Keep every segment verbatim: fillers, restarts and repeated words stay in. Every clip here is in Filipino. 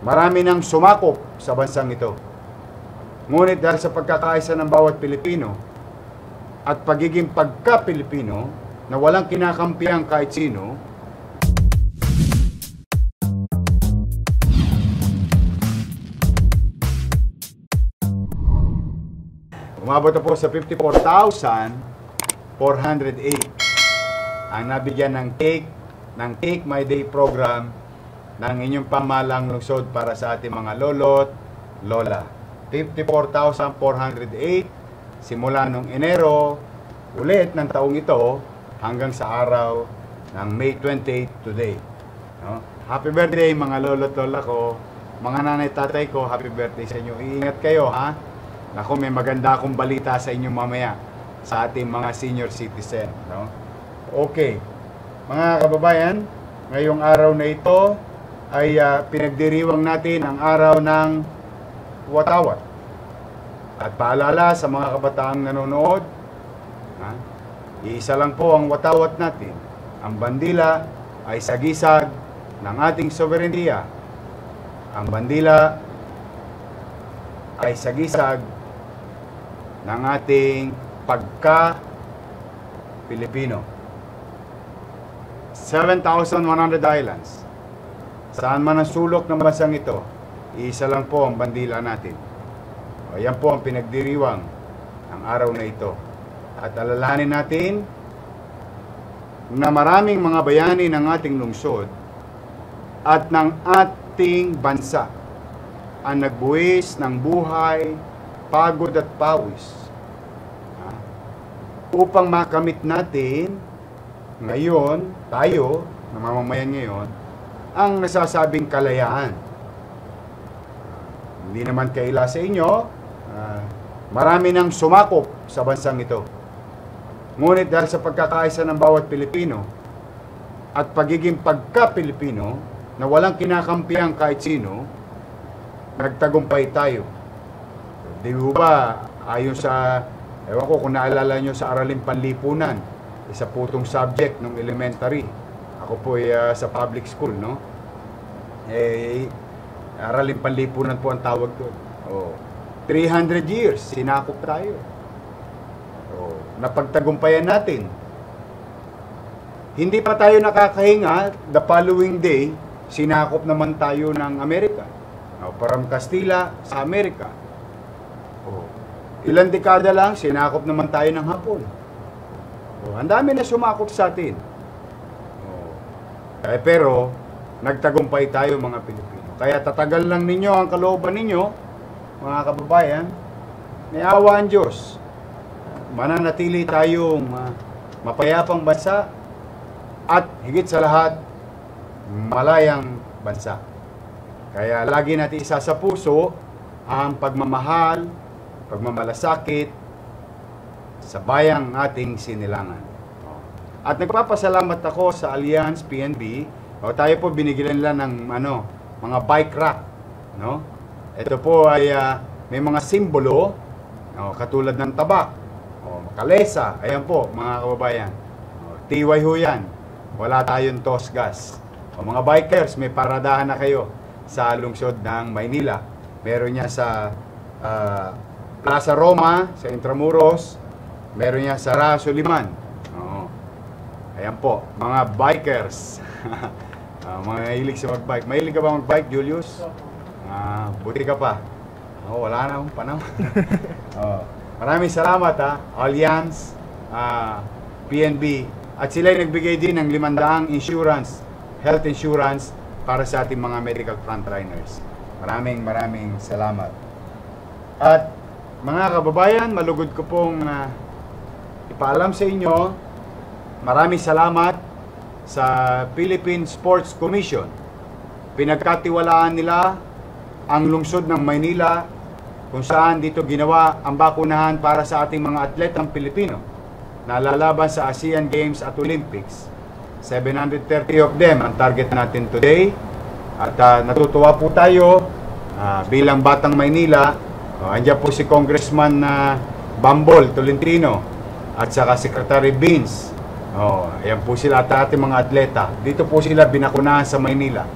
Marami nang sumakop sa bansang ito. Ngunit dahil sa pagkakaisa ng bawat Pilipino at pagiging pagka-Pilipino na walang kinakampihan kahit sino, umabot na po sa fifty-four thousand four hundred eight ang nabigyan ng Take, ng Take My Day program ng inyong pamahalang lungsod para sa ating mga lolo't lola. fifty-four thousand four hundred eight simula nung Enero ulit ng taong ito hanggang sa araw ng May twenty-eighth today. No? Happy birthday mga lolo't lola ko, mga nanay tatay ko, happy birthday sa inyo. Iingat kayo ha. Ako, may maganda akong balita sa inyo mamaya sa ating mga senior citizen. No? Okay, mga kababayan, ngayong araw na ito ay uh, pinagdiriwang natin ang araw ng Watawat. At paalala sa mga kabataang nanonood, ha, iisa lang po ang watawat natin. Ang bandila ay sagisag ng ating soberenya. Ang bandila ay sagisag ng ating pagka-Pilipino. seven thousand one hundred islands. Saan man ang sulok ng bansang ito, iisa lang po ang bandila natin. O, yan po ang pinagdiriwang ng araw na ito. At alalahanin natin na maraming mga bayani ng ating lungsod at ng ating bansa ang nagbuwis ng buhay, pagod at pawis ha? upang makamit natin ngayon, tayo, na mamamayan ngayon, ang nasasabing kalayaan. Hindi naman kaila sa inyo, uh, marami nang sumakop sa bansang ito. Ngunit dahil sa pagkakaisa ng bawat Pilipino at pagiging pagka-Pilipino na walang kinakampihan kahit sino, nagtagumpay tayo. Di ba, ayon sa, ewan ko kung naalala nyo sa Araling Panlipunan, isa po itong subject ng elementary. Ako po ay uh, sa public school, no? Eh, Araling Panlipunan po ang tawag doon. Oh, three hundred years, sinakop tayo. Oh, napagtagumpayan natin. Hindi pa tayo nakakahinga, the following day, sinakop naman tayo ng Amerika. Oh, from Castilla sa Amerika. Oh, ilang dekada lang, sinakop naman tayo ng Hapon. Oh, ang dami na sumakop sa atin. Oh, eh, pero, nagtagumpay tayo mga Pilipino. Kaya tatagal lang ninyo ang kalooban ninyo, mga kababayan, may awa ang Diyos. Mananatili tayong uh, mapayapang bansa at higit sa lahat, malayang bansa. Kaya lagi natin isa sa puso ang pagmamahal, pagmamalasakit sa bayang ating sinilangan. At nagpapasalamat ako sa Alliance P N B. O, tayo po binigyan nila ng ano, mga bike rack, no? Ito po ay uh, may mga simbolo, no, katulad ng tabak, o, kalesa, ayan po mga kababayan. O, T Y ho yan, wala tayong toss gas. O, mga bikers, may paradahan na kayo sa lungsod ng Maynila. Meron niya sa uh, Plaza Roma, sa Intramuros, meron niya sa Raso Liman. O, ayan po, mga bikers. Uh, mga hilig sa mag-bike. Mahilig ka ba mag-bike, Julius? Uh, buti ka pa. Oh, wala na akong panahon. Oh, maraming salamat ha, Alliance, uh, P N B. At sila ay nagbigay din ng limandaang insurance, health insurance para sa ating mga medical frontliners. Maraming maraming salamat. At mga kababayan, malugod ko pong uh, ipaalam sa inyo, maraming salamat sa Philippine Sports Commission. Pinagkatiwalaan nila ang lungsod ng Maynila kung saan dito ginawa ang bakunahan para sa ating mga atletang Pilipino na lalaban sa ASEAN Games at Olympics. seven hundred thirty of them ang target natin today. At uh, natutuwa po tayo uh, bilang Batang Maynila. Uh, andyan po si Congressman uh, Bambol Tolentino at saka Secretary Beans. Oh, ayan po sila at ating mga atleta. Dito po sila binakunahan sa Maynila.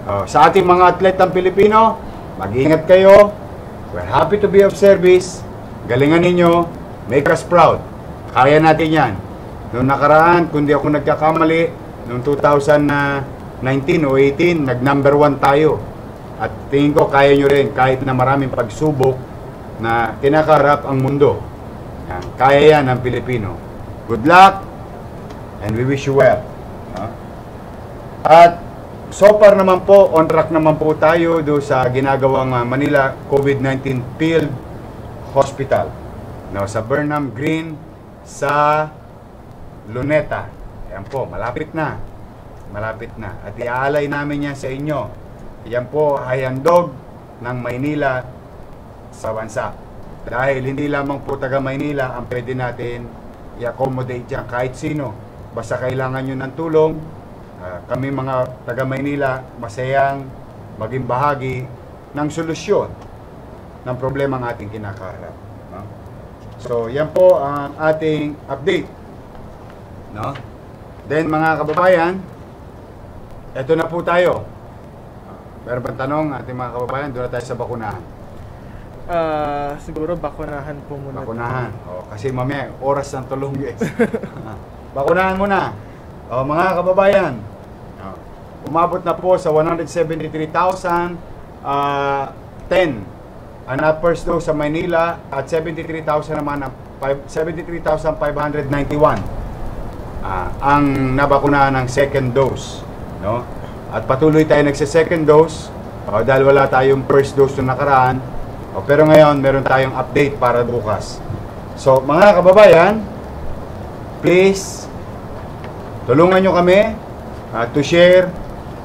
Oh, sa ating mga atletang Pilipino, mag-ingat kayo. We're happy to be of service. Galingan ninyo. Make us proud. Kaya natin yan. Noong nakaraan, kung di ako nagkakamali, noong two thousand nineteen o eighteen, nag-number one tayo. At tingin ko, kaya nyo rin, kahit na maraming pagsubok na kinakaharap ang mundo. Yan. Kaya yan ng Pilipino. Good luck, and we wish you well. No? At so far naman po, on track naman po tayo do sa ginagawang uh, Manila COVID nineteen Field Hospital. No, sa Burnham Green, sa Luneta. Ayan po, malapit na. Malapit na. At iaalay namin yan sa inyo. Yan po ay handog ng Maynila sa bansa. Dahil hindi lamang po taga Maynila ang pwede natin i-accommodate dyan. Kahit sino. Basta kailangan nyo ng tulong. Uh, kami mga taga Maynila, masayang maging bahagi ng solusyon ng problema ng ating kinakaharap. No? So, yan po ang ating update. No? Then, mga kababayan, eto na po tayo. Meron bang tanong ating mga kababayan? Doon na tayo sa bakunahan. Uh, siguro bakunahan po muna. Bakunahan. O, kasi mamaya, oras ng tulong, guys. Bakunahan muna. O, mga kababayan, o, umabot na po sa one hundred seventy-three thousand ten ang first dose sa Manila at seventy-three thousand naman ang seventy-three thousand five hundred ninety-one uh, ang nabakunahan ng second dose. No? At patuloy tayo nagsa-second dose uh, dahil wala tayong first dose na nakaraan. Uh, pero ngayon, meron tayong update para bukas. So, mga kababayan, please, tulungan nyo kami uh, to share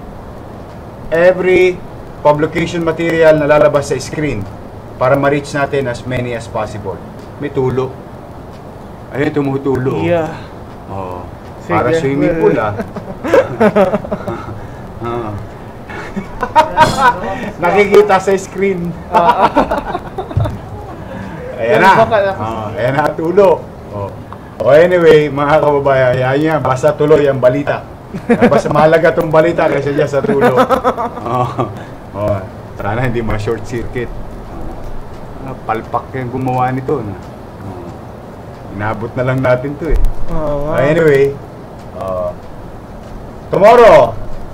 every publication material na lalabas sa screen para ma-reach natin as many as possible. May tulo. Ayun, tumutulo. Yeah. Oh, para swimming pool ah. Uh. Nakikita sa screen. Ayan na. Oh, ayan na, tulo. Oh. Oh, anyway, mga kababayan, yan yan. Basta tuloy ang balita. Basta mahalaga itong balita kasi dyan sa tulo. Oh. Oh. Sana hindi ma-short circuit. Oh. Palpak yung gumawa nito. No? Oh. Inabot na lang natin to eh. Oh, wow. Oh, anyway, uh, tomorrow,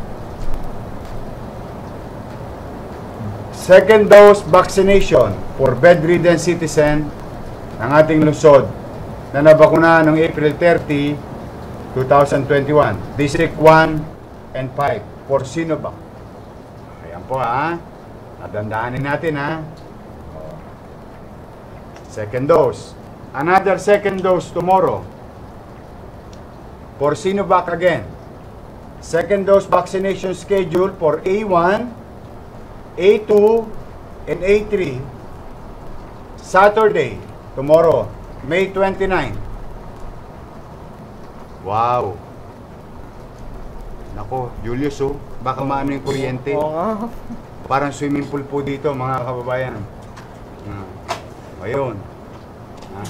second dose vaccination for bedridden citizen ng ating lungsod na nabakunahan noong April thirty, twenty twenty-one. District one and five for Sinovac. Ayan po ha. Nadandaanin natin ha. Second dose. Another second dose tomorrow for Sinovac again. Second dose vaccination schedule for A one, A two, and A three Saturday, tomorrow, May twenty-ninth. Wow. Nako, Julius oh, baka maano yung kuryente. Oo nga. Parang swimming pool po dito, mga kababayan. Ah. Ayun. Ah.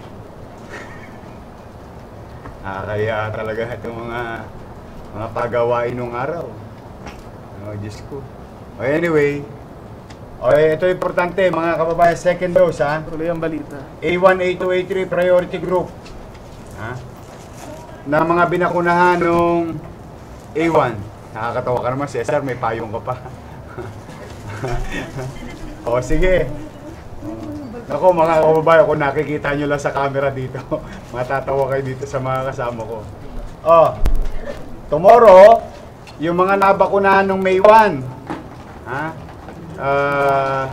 Ah, kaya talaga itong mga mga pagawain ng araw. Oh, Diyos ko. Oh, anyway, okay, ito importante mga kababayan, second dose ha. Tuloy ang balita. A one, A two, A three priority group. Ha? Na mga binakunahan nung A one. Nakakatawa ka naman, Cesar, may payong ka pa. O sige. Ako mga kababayan, kung nakikita nyo lang sa camera dito, matatawa kayo dito sa mga kasama ko. Oh, tomorrow, yung mga nabakunahan nung May one. Ha? Uh,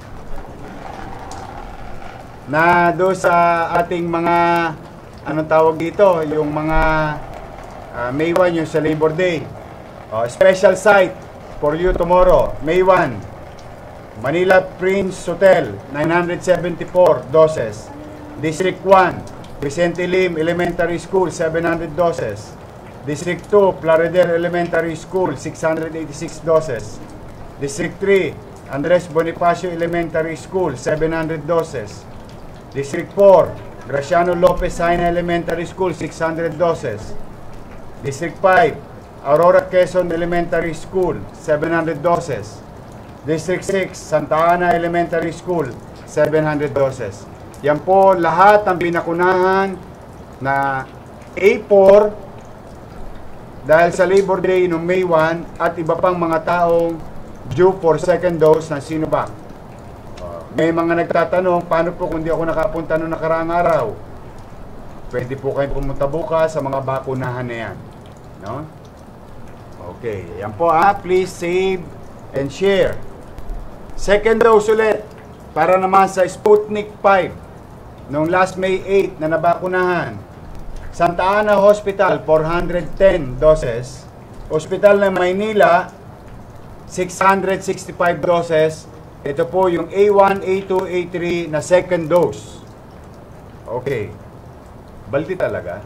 na do sa ating mga anong tawag dito, yung mga uh, May one, yung sa Labor Day. Uh, special site for you tomorrow, May one. Manila Prince Hotel, nine hundred seventy-four doses. District one, Vicente Lim Elementary School, seven hundred doses. District two, Plaridel Elementary School, six hundred eighty-six doses. District three, Andres Bonifacio Elementary School, seven hundred doses. District four, Graciano Lopez Saina Elementary School, six hundred doses. District five, Aurora Quezon Elementary School, seven hundred doses. District six, Santa Ana Elementary School, seven hundred doses. Yan po lahat ng binakunahan na A four dahil sa Labor Day noong May one at iba pang mga taong due for second dose ng Sinovac. May mga nagtatanong, paano po kung di ako nakapunta noong nakaraang araw? Pwede po kayong pumunta bukas sa mga bakunahan na yan. No? Okay, yan po ha. Please save and share. Second dose ulit para naman sa Sputnik five noong last May eight na nabakunahan. Santa Ana Hospital, four hundred ten doses. Hospital ng Maynila, six hundred sixty-five doses. Ito po yung A one, A two, A three na second dose. Okay. Baldi talaga.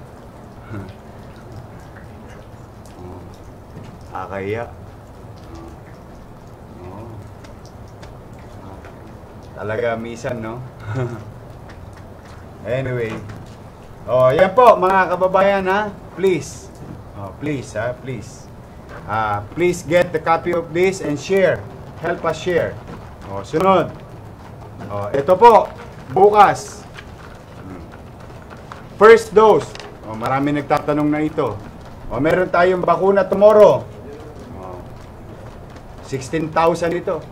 Akaya. Talaga misan, no? Anyway. Oh, yan po mga kababayan ha. Please. Oh, please ha, please. Ah, please get the copy of this and share. Help us share. Oh, sunod. Oh, ito po bukas. First dose. Oh, marami nagtatanong na ito. Oh, meron tayong bakuna tomorrow. Oh, sixteen thousand ito.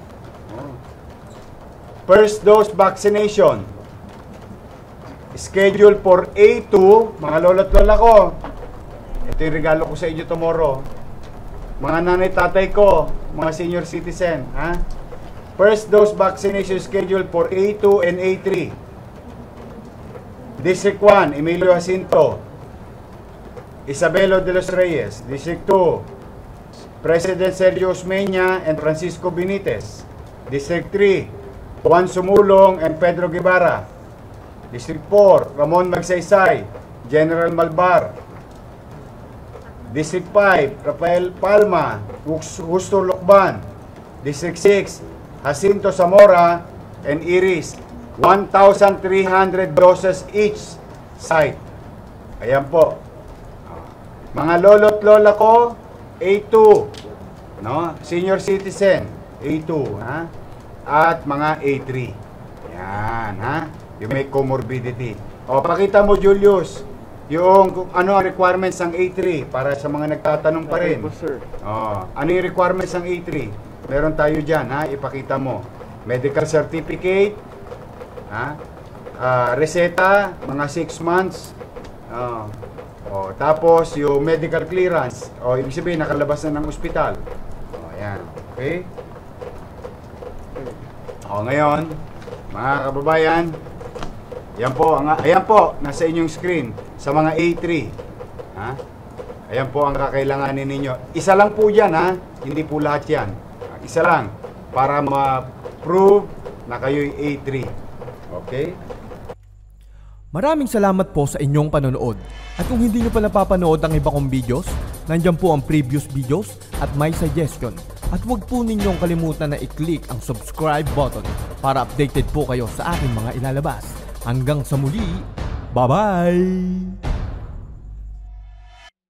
First dose vaccination. Schedule for A two, mga lolo't lola ko. Ito yung regalo ko sa inyo tomorrow. Mga nanay tatay ko, mga senior citizen, ha? First dose vaccination schedule for A two and A three. District one, Emilio Jacinto, Isabelo de los Reyes. District two, President Sergio Osmeña and Francisco Benitez. District three, Juan Sumulong and Pedro Guevara. District four, Ramon Magsaysay, General Malbar. District five, Rafael Palma, Justo Lucban. District six, Jacinto Zamora and Iris. one thousand three hundred doses each site. Ayan po. Mga lolo't lola ko, A two. No? Senior citizen, A two. Ha? At mga A three. Yan, ha? Yung may comorbidity. O, pakita mo, Julius, yung kung ano ang requirements ng A three para sa mga nagtatanong pa rin. Okay po, sir. O, ano yung requirements ng A three? Meron tayo dyan, ha? Ipakita mo. Medical certificate, ha? Uh, reseta, mga six months. O, o, tapos, yung medical clearance. O, ibig sabihin, nakalabas na ng ospital. O, yan. Okay? O, ngayon, mga kababayan, yan po, ang, ayan po, nasa inyong screen, sa mga A three. Ha? Ayan po ang kakailanganin ninyo. Isa lang po yan, ha? Hindi po lahat yan. Isa lang, para ma-prove na kayo'y A three. Okay? Maraming salamat po sa inyong panonood. At kung hindi nyo pa napapanood ang iba kong videos, nandyan po ang previous videos at my suggestion. At huwag po ninyong kalimutan na i-click ang subscribe button para updated po kayo sa aking mga ilalabas. Hanggang sa muli, bye-bye!